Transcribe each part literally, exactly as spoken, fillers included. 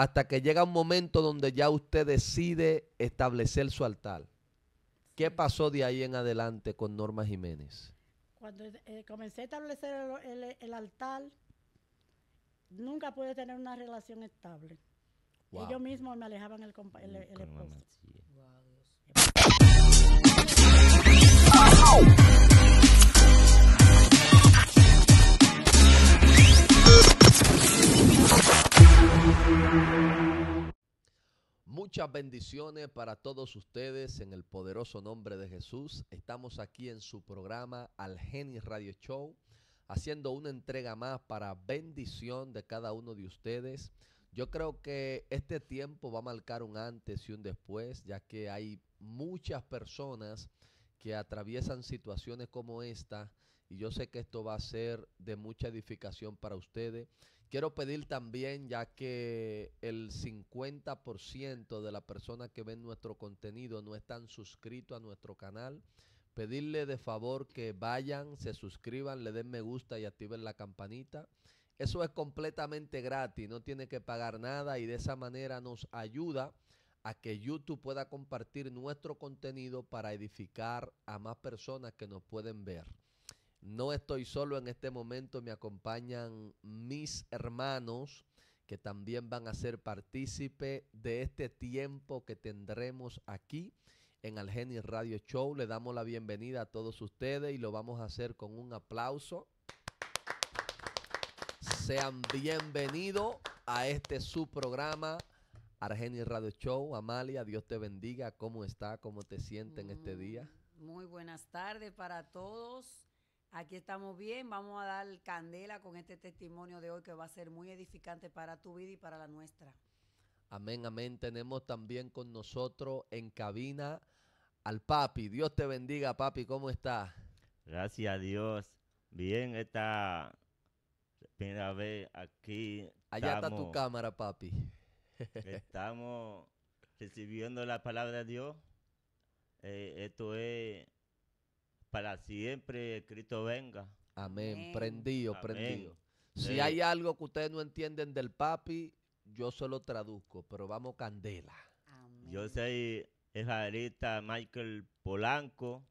hasta que llega un momento donde ya usted decide establecer su altar. ¿Qué pasó de ahí en adelante con Norma Jiménez? Cuando eh, comencé a establecer el, el, el altar, nunca pude tener una relación estable. Wow. Ellos mismos me alejaban el, el, el esposo. Wow, Muchas bendiciones para todos ustedes en el poderoso nombre de Jesús. Estamos aquí en su programa Algeni Radio Show, haciendo una entrega más para bendición de cada uno de ustedes. Yo creo que este tiempo va a marcar un antes y un después, ya que hay muchas personas que atraviesan situaciones como esta, y yo sé que esto va a ser de mucha edificación para ustedes. Quiero pedir también, ya que el cincuenta por ciento de las personas que ven nuestro contenido no están suscritos a nuestro canal, pedirle de favor que vayan, se suscriban, le den me gusta y activen la campanita. Eso es completamente gratis, no tiene que pagar nada y de esa manera nos ayuda a que YouTube pueda compartir nuestro contenido para edificar a más personas que nos pueden ver. No estoy solo en este momento, me acompañan mis hermanos que también van a ser partícipe de este tiempo que tendremos aquí en Algeni Radio Show. Le damos la bienvenida a todos ustedes y lo vamos a hacer con un aplauso. Sean bienvenidos a este su programa Algeni Radio Show. Amalia, Dios te bendiga. ¿Cómo está? ¿Cómo te sientes en este día? Muy buenas tardes para todos. Aquí estamos bien, vamos a dar candela con este testimonio de hoy que va a ser muy edificante para tu vida y para la nuestra. Amén, amén. Tenemos también con nosotros en cabina al papi. Dios te bendiga, papi, ¿cómo estás? Gracias a Dios. Bien, esta primera vez aquí. Allá estamos, está tu cámara, papi. Estamos recibiendo la palabra de Dios. Eh, esto es para siempre, Cristo venga. Amén. Amén. Prendido, Amén. prendido. Si Sí. hay algo que ustedes no entienden del papi, yo se lo traduzco, pero vamos candela. Amén. Yo soy evangelista Michael Polanco.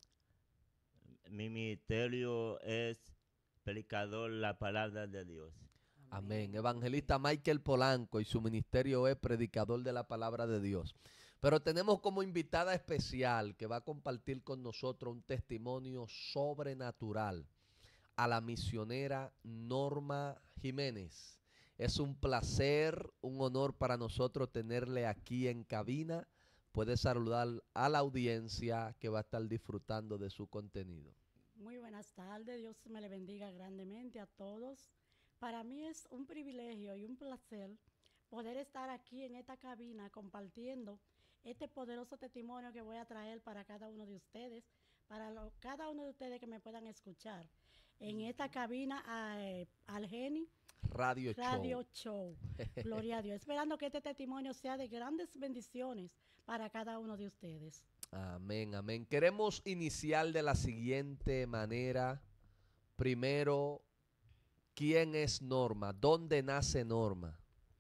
Mi ministerio es predicador de la palabra de Dios. Amén. Evangelista Michael Polanco y su ministerio es predicador de la palabra de Dios. Pero tenemos como invitada especial que va a compartir con nosotros un testimonio sobrenatural a la misionera Norma Jiménez. Es un placer, un honor para nosotros tenerle aquí en cabina. Puede saludar a la audiencia que va a estar disfrutando de su contenido. Muy buenas tardes, Dios me le bendiga grandemente a todos. Para mí es un privilegio y un placer poder estar aquí en esta cabina compartiendo este poderoso testimonio que voy a traer para cada uno de ustedes, para lo, cada uno de ustedes que me puedan escuchar en esta cabina eh, Algeni Radio, Radio Show. Show. Gloria a Dios. Esperando que este testimonio sea de grandes bendiciones para cada uno de ustedes. Amén, amén. Queremos iniciar de la siguiente manera. Primero, ¿quién es Norma? ¿Dónde nace Norma?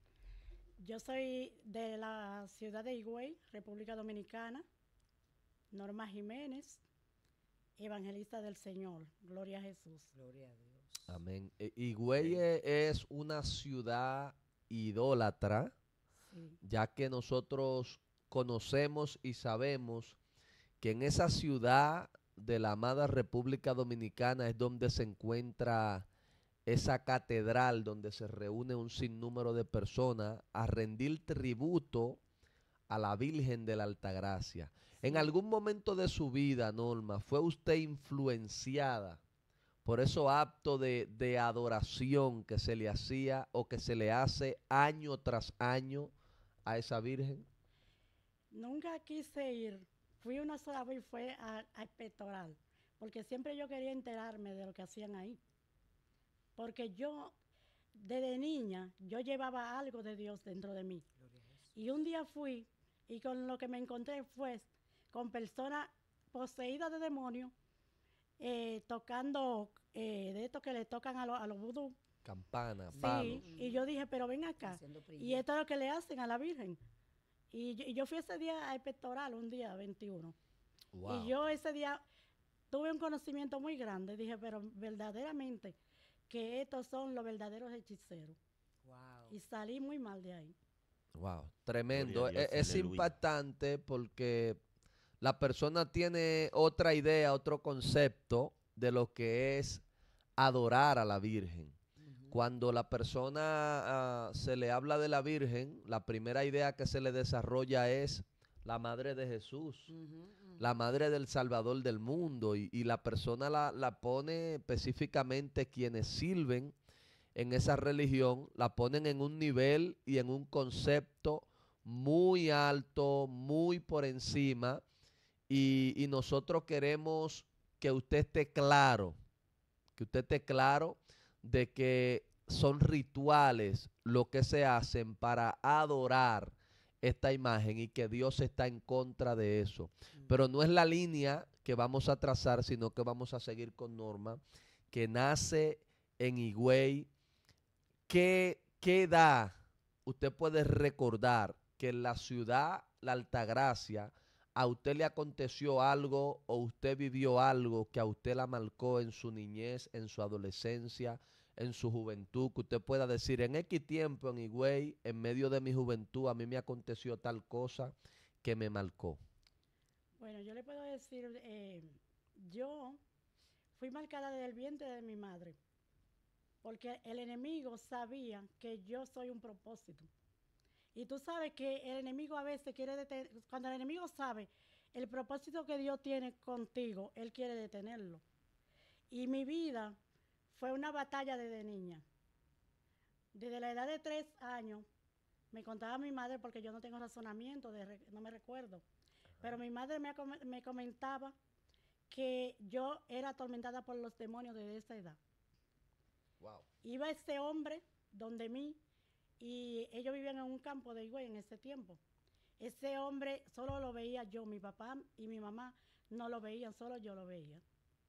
Yo soy de la ciudad de Higüey, República Dominicana. Norma Jiménez, evangelista del Señor. Gloria a Jesús. Gloria a Dios. Amén. Eh, Higüey es una ciudad idólatra, Sí. ya que nosotros conocemos y sabemos que en esa ciudad de la amada República Dominicana es donde se encuentra esa catedral donde se reúne un sinnúmero de personas a rendir tributo a la Virgen de la Altagracia. Sí. En algún momento de su vida, Norma, ¿fue usted influenciada por esos actos de, de adoración que se le hacía o que se le hace año tras año a esa Virgen? Nunca quise ir. Fui una sola vez y fue a, a Pectoral, porque siempre yo quería enterarme de lo que hacían ahí. Porque yo, desde niña, yo llevaba algo de Dios dentro de mí. Y un día fui y con lo que me encontré fue con personas poseídas de demonios, eh, tocando, eh, de estos que le tocan a, lo, a los vudú, campana, Sí, palos. y yo dije, pero ven acá. Haciendo Y primer. esto es lo que le hacen a la Virgen. Y yo, y yo fui ese día al pectoral, un día veintiuno. Wow. Y yo ese día tuve un conocimiento muy grande. Dije, pero verdaderamente que estos son los verdaderos hechiceros. Wow. Y salí muy mal de ahí. Wow, tremendo. Gloria a Es, Dios, es aleluya. impactante porque la persona tiene otra idea, otro concepto de lo que es adorar a la Virgen. Ujú. Cuando la persona ah, se le habla de la Virgen, la primera idea que se le desarrolla es la Madre de Jesús, Ujú, ujú. la Madre del Salvador del mundo, y, y la persona la, la pone específicamente quienes sirven en esa religión, la ponen en un nivel y en un concepto muy alto, muy por encima, y, y nosotros queremos que usted esté claro, que usted esté claro de que son rituales lo que se hacen para adorar esta imagen y que Dios está en contra de eso. Pero no es la línea que vamos a trazar, sino que vamos a seguir con Norma, que nace en Higüey. ¿Qué, qué edad usted puede recordar que en la ciudad, la Altagracia, a usted le aconteció algo o usted vivió algo que a usted la marcó en su niñez, en su adolescencia, en su juventud, que usted pueda decir, en X tiempo en Higüey, en medio de mi juventud, a mí me aconteció tal cosa que me marcó? Bueno, yo le puedo decir, eh, yo fui marcada desde el vientre de mi madre, porque el enemigo sabía que yo soy un propósito. Y tú sabes que el enemigo a veces quiere detener, cuando el enemigo sabe el propósito que Dios tiene contigo, él quiere detenerlo. Y mi vida fue una batalla desde niña. Desde la edad de tres años, me contaba mi madre, porque yo no tengo razonamiento, de re- no me recuerdo, pero mi madre me, acom- me comentaba que yo era atormentada por los demonios desde esa edad. Wow. Iba ese hombre donde mí y ellos vivían en un campo de Higüey en ese tiempo. Ese hombre solo lo veía yo, mi papá y mi mamá no lo veían, solo yo lo veía.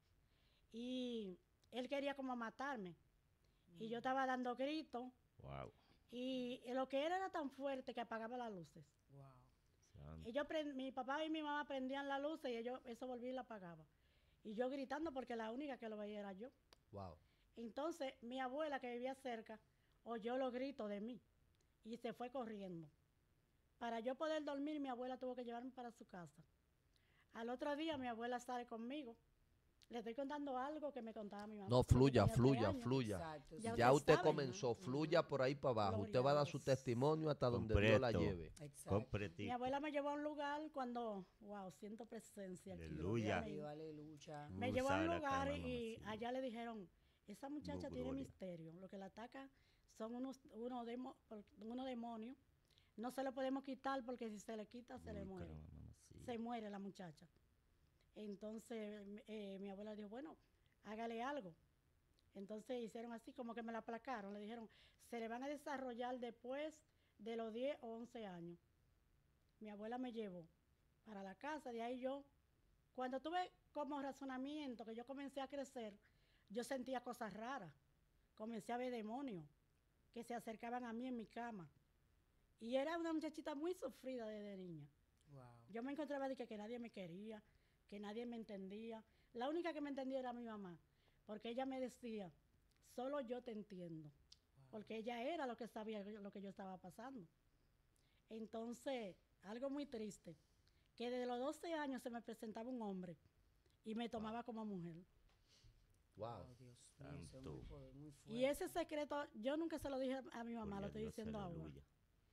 Y él quería como matarme. Y yo estaba dando gritos Wow. y lo que era era tan fuerte que apagaba las luces. Wow. Santo. Ellos prend- mi papá y mi mamá prendían las luces y ellos eso volvía y la apagaba. Y yo gritando porque la única que lo veía era yo. Wow. Entonces mi abuela que vivía cerca oyó los gritos de mí y se fue corriendo. Para yo poder dormir, mi abuela tuvo que llevarme para su casa. Al otro día mi abuela sale conmigo. Le estoy contando algo que me contaba mi mamá. No, porque fluya, tenía tres fluya, años. fluya. Exacto. Ya sí. Ya usted usted sabe. comenzó, Ujú, fluya ujú. por ahí para abajo. Gloria Usted va a a dar Dios. su testimonio hasta donde Dios la Completo. lleve. Exacto. Completito. Mi abuela me llevó a un lugar cuando, wow, siento presencia aquí. Aleluya. Me- Dios, aleluya. Me Uh, llevó a un sala, lugar cama, y mamacita. allá le dijeron, esa muchacha Uh, tiene gloria. misterio. Lo que la ataca son unos, unos, demo- unos demonios. No se lo podemos quitar porque si se le quita se le Uy, muere. caramba, mamacita. Se muere la muchacha. Entonces eh, mi abuela dijo, bueno, hágale algo. Entonces hicieron así, como que me la aplacaron. Le dijeron, se le van a desarrollar después de los diez o once años. Mi abuela me llevó para la casa, de ahí yo, cuando tuve como razonamiento, que yo comencé a crecer, yo sentía cosas raras. Comencé a ver demonios que se acercaban a mí en mi cama. Y era una muchachita muy sufrida desde niña. Wow. Yo me encontraba de que, que nadie me quería, que nadie me entendía. La única que me entendía era mi mamá, porque ella me decía, solo yo te entiendo, porque ella era lo que sabía lo que yo estaba pasando. Entonces, algo muy triste, que desde los doce años se me presentaba un hombre y me tomaba como mujer. Wow. Oh, Dios mío, eso es Santo. muy, poder- muy fuerte. Y ese secreto, yo nunca se lo dije a mi mamá, Gloria lo a estoy Dios, diciendo ahora. aleluya.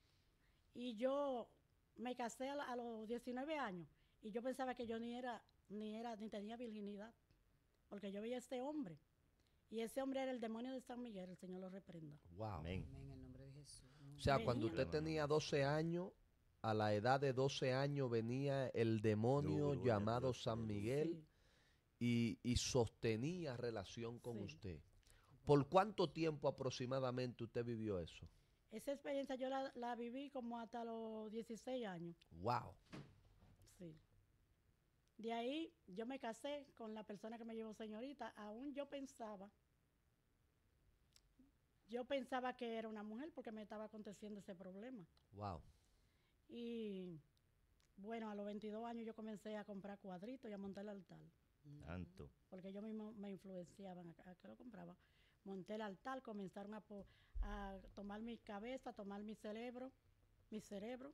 Y yo me casé a, la- a los diecinueve años y yo pensaba que yo ni era, ni era, ni tenía virginidad, porque yo veía a este hombre. Y ese hombre era el demonio de San Miguel, el Señor lo reprenda. Wow. Amén. Amén, en el nombre de Jesús. O sea, Venía. cuando usted tenía doce años, a la edad de doce años venía el demonio Gloria a llamado Dios, San aleluya. Miguel Sí, y, y sostenía relación con Sí. usted. ¿Por cuánto tiempo aproximadamente usted vivió eso? esa experiencia yo la, la viví como hasta los dieciséis años. Wow. Sí. De ahí yo me casé con la persona que me llevó señorita. Aún yo pensaba, yo pensaba que era una mujer porque me estaba aconteciendo ese problema. Wow. Y bueno, a los veintidós años yo comencé a comprar cuadritos y a montar el altar. Tanto. Porque yo mismo me influenciaban a, a que lo compraba. Monté el altar, comenzaron a, po- a tomar mi cabeza, a tomar mi cerebro, mi cerebro.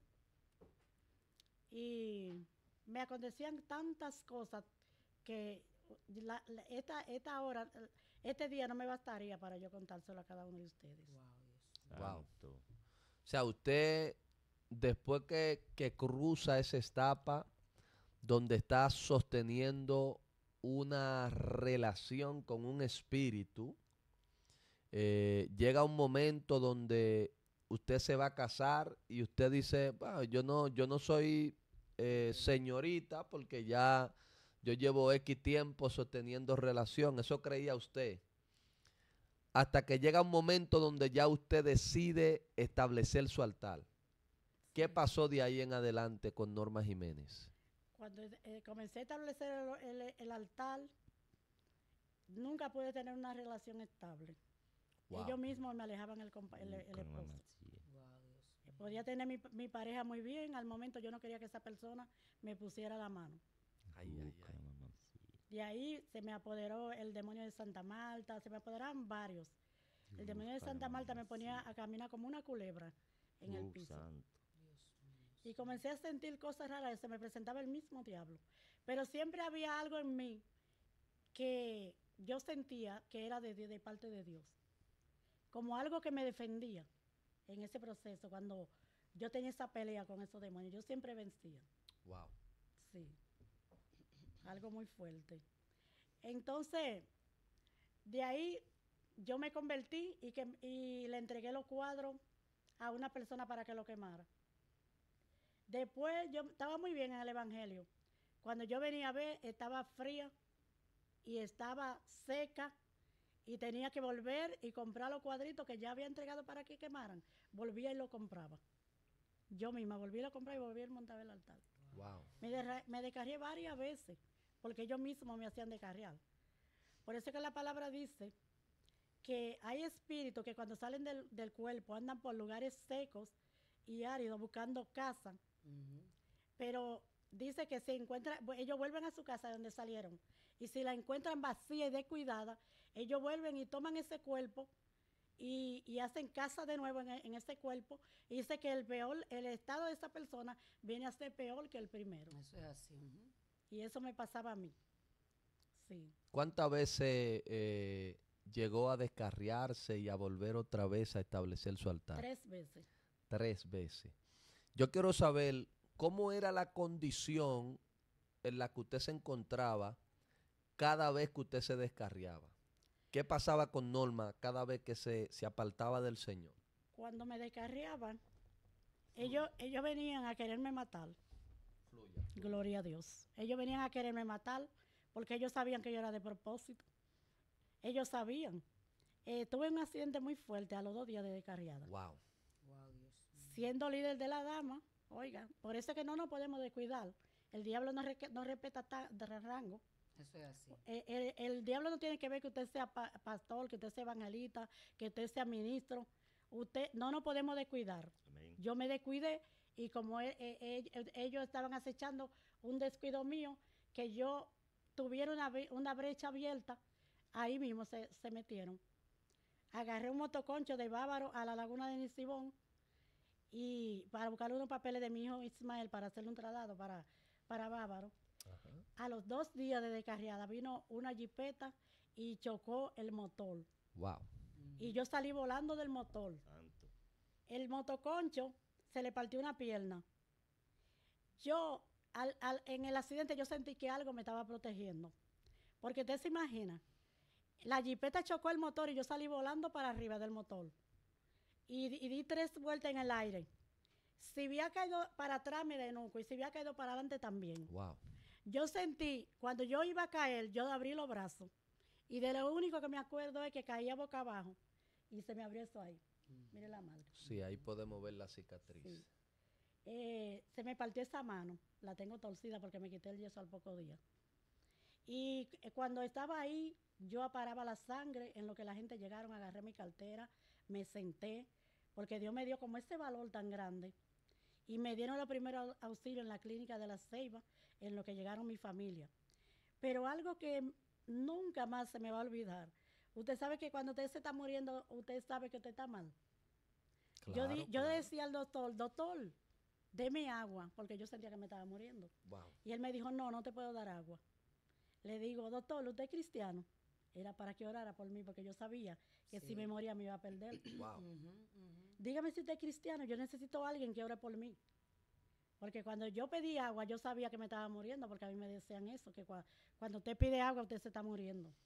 Y me acontecían tantas cosas que la- la- esta, esta hora, este día no me bastaría para yo contárselo a cada uno de ustedes. Wow. Tanto. O sea, usted, después que, que cruza esa etapa donde está sosteniendo una relación con un espíritu, eh, llega un momento donde usted se va a casar y usted dice, "Bueno, yo no, yo no soy eh, señorita porque ya yo llevo X tiempo sosteniendo relación". Eso creía usted. Hasta que llega un momento donde ya usted decide establecer su altar. ¿Qué pasó de ahí en adelante con Norma Jiménez? Cuando eh, comencé a establecer el, el- el altar, nunca pude tener una relación estable. Wow. Ellos mismos me alejaban el, compa- el, el Con esposo. mamacía. Podía tener mi, mi pareja muy bien, al momento yo no quería que esa persona me pusiera la mano. Ay, ay, Busca ay. mamacía. De ahí se me apoderó el demonio de Santa Marta, se me apoderaron varios. El demonio de Busca Santa Marta me ponía mamacía. a caminar como una culebra en el Uh, piso. santo. Y comencé a sentir cosas raras, se me presentaba el mismo diablo. Pero siempre había algo en mí que yo sentía que era de, de, de parte de Dios. Como algo que me defendía en ese proceso, cuando yo tenía esa pelea con esos demonios. Yo siempre vencía. Wow. Sí. Algo muy fuerte. Entonces, de ahí yo me convertí y, que, y le entregué los cuadros a una persona para que lo quemara. Después yo estaba muy bien en el Evangelio. Cuando yo venía a ver, estaba fría y estaba seca y tenía que volver y comprar los cuadritos que ya había entregado para que quemaran. Volvía y lo compraba. Yo misma volví a lo comprar y volví a montar el altar. Wow. Me, derra- me descarrié varias veces porque ellos mismos me hacían descarriar. Por eso es que la palabra dice que hay espíritus que cuando salen del, del cuerpo andan por lugares secos y áridos buscando casa, pero dice que si encuentran, bu- ellos vuelven a su casa de donde salieron, y si la encuentran vacía y descuidada, ellos vuelven y toman ese cuerpo y, y hacen casa de nuevo en, e- en ese cuerpo, y dice que el peor, el estado de esa persona viene a ser peor que el primero. Eso es así. Ujú. Y eso me pasaba a mí. Sí. ¿Cuántas veces eh, llegó a descarriarse y a volver otra vez a establecer su altar? Tres veces. Tres veces. Yo quiero saber cómo era la condición en la que usted se encontraba cada vez que usted se descarriaba. ¿Qué pasaba con Norma cada vez que se, se apartaba del Señor? Cuando me descarriaban, ellos, ellos venían a quererme matar. Fluya. Gloria a Dios. Ellos venían a quererme matar porque ellos sabían que yo era de propósito. Ellos sabían. Eh, tuve un accidente muy fuerte a los dos días de descarriada. Wow. Wow, Dios mío. Siendo líder de la dama, oiga, por eso es que no nos podemos descuidar. El diablo no, reque- no respeta ta- de rango. Eso es así. Eh, el, el diablo no tiene que ver que usted sea pa- pastor, que usted sea evangelista, que usted sea ministro. Usted no nos podemos descuidar. Amén. Yo me descuidé y como e- e- e- ellos estaban acechando un descuido mío, que yo tuviera una, bre- una brecha abierta, ahí mismo se, se metieron. Agarré un motoconcho de Bávaro a la laguna de Nisibón y para buscar unos papeles de mi hijo Ismael para hacerle un traslado para, para Bávaro. Ajá. A los dos días de descarriada vino una jipeta y chocó el motor. Wow. Y yo salí volando del motor. Santo. El motoconcho se le partió una pierna. Yo, al, al, en el accidente, yo sentí que algo me estaba protegiendo. Porque usted se imagina, la jipeta chocó el motor y yo salí volando para arriba del motor. Y, y di tres vueltas en el aire. Si había caído para atrás, me denuco. Y si había caído para adelante, también. Wow. Yo sentí, cuando yo iba a caer, yo abrí los brazos. Y de lo único que me acuerdo es que caía boca abajo. Y se me abrió eso ahí. Mire la madre. Sí, ahí podemos ver la cicatriz. Sí. Eh, se me partió esa mano, la tengo torcida porque me quité el yeso al poco día. Y eh, cuando estaba ahí, yo aparaba la sangre en lo que la gente llegaron, agarré mi cartera, me senté, porque Dios me dio como ese valor tan grande. Y me dieron los primeros auxilios en la clínica de La Ceiba, en lo que llegaron mi familia. Pero algo que nunca más se me va a olvidar. Usted sabe que cuando usted se está muriendo, usted sabe que usted está mal. Claro, yo, di, yo claro. decía al doctor, doctor, deme agua, porque yo sentía que me estaba muriendo. Wow. Y él me dijo, no, no te puedo dar agua. Le digo, doctor, ¿usted es cristiano? Era para que orara por mí, porque yo sabía que Sí. si me moría me iba a perder. Wow. Ujú, ujú. Dígame si usted es cristiano, yo necesito a alguien que ore por mí. Porque cuando yo pedí agua, yo sabía que me estaba muriendo, porque a mí me decían eso, que cua- cuando usted pide agua, usted se está muriendo.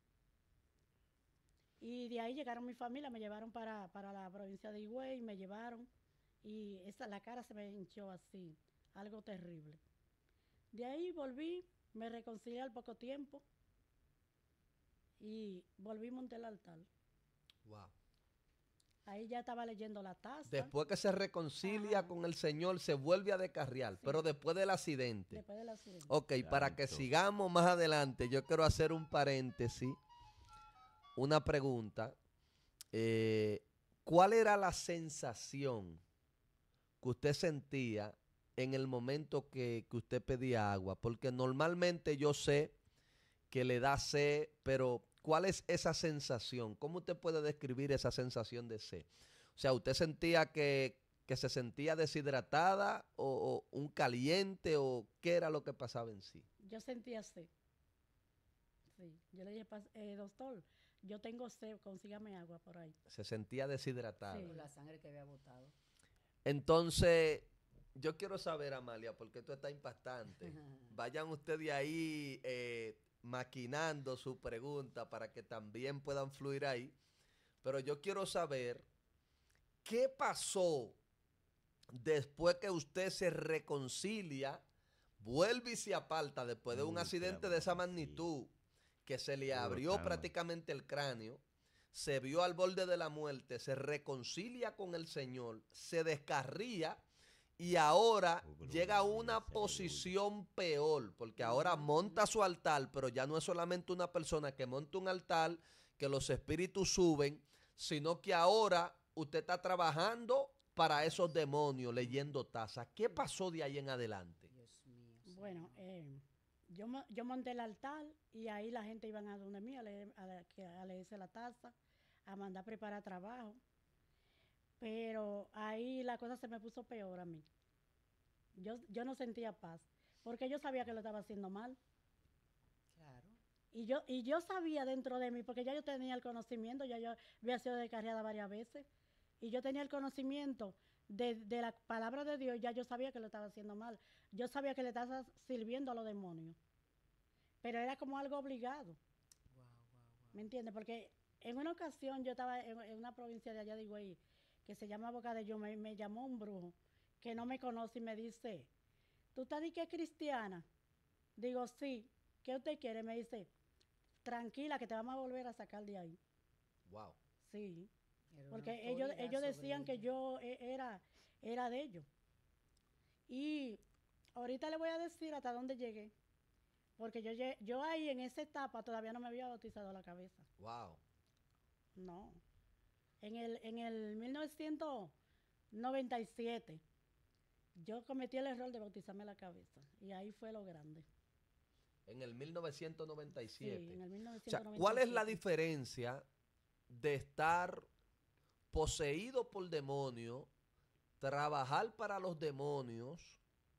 Y de ahí llegaron mi familia, me llevaron para, para la provincia de Higüey, me llevaron, y esa, la cara se me hinchó así, algo terrible. De ahí volví, me reconcilié al poco tiempo, y volví a montar el altar. Wow. Ahí ya estaba leyendo la taza. Después que se reconcilia Ajá. con el Señor, se vuelve a descarriar, Sí. pero después del accidente. Después del accidente. Ok, para que Santo. sigamos más adelante, yo quiero hacer un paréntesis, una pregunta. Eh, ¿Cuál era la sensación que usted sentía en el momento que, que usted pedía agua? Porque normalmente yo sé que le da sed, pero ¿cuál es esa sensación? ¿Cómo usted puede describir esa sensación de sed? O sea, ¿usted sentía que, que se sentía deshidratada o, o un caliente o qué era lo que pasaba en sí? Yo sentía sed. Sí, yo le dije, "Pas- eh, doctor, yo tengo sed, consígame agua por ahí". Se sentía deshidratada. Sí. Por la sangre que había botado. Entonces, yo quiero saber, Amalia, porque esto está impactante. Vayan ustedes ahí eh, maquinando su pregunta para que también puedan fluir ahí. Pero yo quiero saber qué pasó después que usted se reconcilia, vuelve y se aparta después de un Uy, accidente qué de esa amor, sí. magnitud, que se le Oh, abrió caramba. prácticamente el cráneo, se vio al borde de la muerte, se reconcilia con el Señor, se descarría y ahora Oh, gloria llega a a Dios, una aleluya. posición peor, porque ahora Ujú, monta ujú. su altar, pero ya no es solamente una persona que monta un altar, que los espíritus suben, sino que ahora usted está trabajando para esos demonios, leyendo tazas. ¿Qué pasó de ahí en adelante? Dios mío. Bueno, Señor. eh, yo, mo- yo monté el altar y ahí la gente iban a donde mí a, leer, a, la- que- a leerse la taza, a mandar preparar trabajo. Pero ahí la cosa se me puso peor a mí. Yo, yo no sentía paz, porque yo sabía que lo estaba haciendo mal. Claro. Y yo, y yo sabía dentro de mí, porque ya yo tenía el conocimiento, ya yo había sido descarriada varias veces, y yo tenía el conocimiento de, de la palabra de Dios, ya yo sabía que lo estaba haciendo mal. Yo sabía que le estaba sirviendo a los demonios, pero era como algo obligado, Wow, wow, wow. ¿me entiendes? Porque en una ocasión yo estaba en, en una provincia de allá de Higüey, que se llama Boca de Yuma, y me llamó un brujo que no me conoce y me dice, ¿tú estás de qué cristiana? Digo, sí. ¿Qué usted quiere? Me dice, tranquila, que te vamos a volver a sacar de ahí. Wow. Sí, Era una porque ellos, autoridad ellos sobre decían que ella. yo eh, era, era de ellos. Y ahorita le voy a decir hasta dónde llegué, porque yo, lle- yo ahí en esa etapa todavía no me había bautizado la cabeza. Wow. No. En el, en el mil novecientos noventa y siete yo cometí el error de bautizarme la cabeza, y ahí fue lo grande. En el mil novecientos noventa y siete. Sí, en el O sea, mil novecientos noventa y siete. ¿cuál es la diferencia de estar poseído por demonios, trabajar para los demonios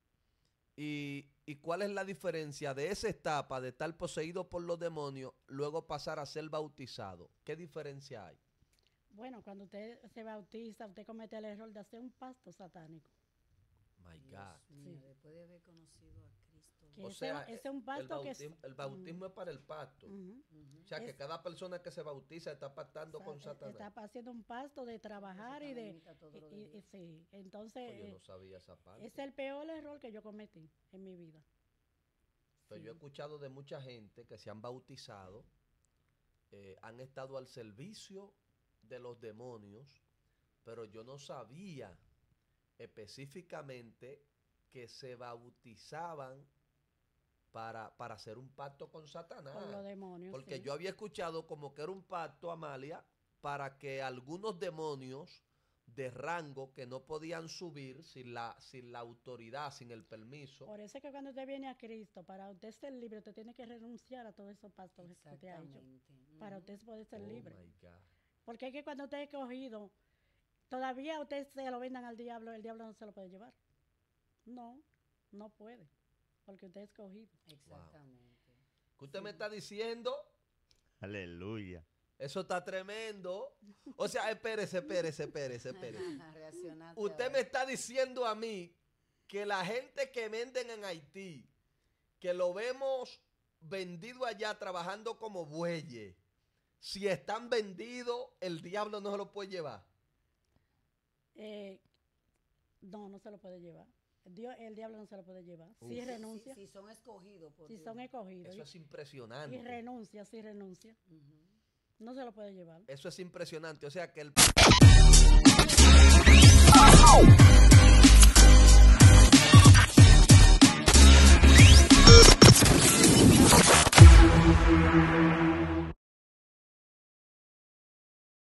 y, y cuál es la diferencia de esa etapa de estar poseído por los demonios, luego pasar a ser bautizado? ¿Qué diferencia hay? Bueno, cuando usted se bautiza, usted comete el error de hacer un pasto satánico. My Dios God. mío, Sí. después de haber conocido a Cristo. Que O ese, sea, ese es un el pasto que es... bautismo, el bautismo es para el pacto. Ujú. Ujú. O sea, que Es- cada persona que se bautiza está pactando Sa- con eh, Satanás. Está haciendo un pasto de trabajar y Satanás de... imita todo lo de y- y- y Dios. sí, entonces Pues yo eh, no sabía esa parte. es el peor error que yo cometí en mi vida. Pero Sí. yo he escuchado de mucha gente que se han bautizado, eh, han estado al servicio de los demonios, pero yo no sabía específicamente que se bautizaban para, para hacer un pacto con Satanás. Con los demonios. Porque sí. yo había escuchado como que era un pacto, Amalia, para que algunos demonios de rango que no podían subir sin la, sin la autoridad, sin el permiso. Por eso es que cuando usted viene a Cristo, para usted ser libre, usted tiene que renunciar a todos esos pastores que usted ha hecho. Exactamente. Para Ujú. usted poder ser Oh libre. my God. Porque es que cuando usted es cogido, todavía usted se lo vendan al diablo, el diablo no se lo puede llevar. No, no puede. Porque usted es escogido. Exactamente. ¿Qué usted Sí. me está diciendo? Aleluya. Eso está tremendo. O sea, espérese, espérese, espérese, espérese. Reaccionaste Usted ahora. me está diciendo a mí que la gente que venden en Haití, que lo vemos vendido allá trabajando como bueyes, si están vendidos, el diablo no se lo puede llevar. Eh, no, no se lo puede llevar. Dios, el diablo no se lo puede llevar. Si Uf. renuncia, Si, si son escogidos por si Dios. son escogidos. Eso es Y, impresionante. y renuncia, si renuncia, Ujú. no se lo puede llevar. Eso es impresionante. O sea que el